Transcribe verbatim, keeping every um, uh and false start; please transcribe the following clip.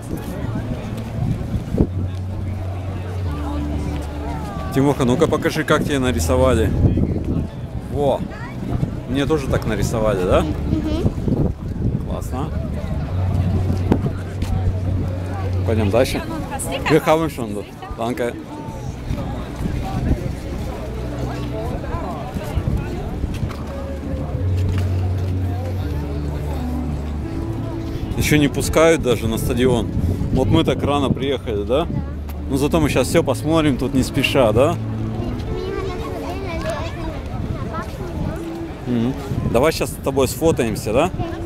Тимоха, ну-ка покажи, как тебе нарисовали. Во! Мне тоже так нарисовали, да? Угу. Классно. Пойдем дальше. Wir haben schon. Danke. Еще не пускают даже на стадион. Вот мы так рано приехали, да? Но зато мы сейчас все посмотрим, тут не спеша, да? Угу. Давай сейчас с тобой сфотаемся, да?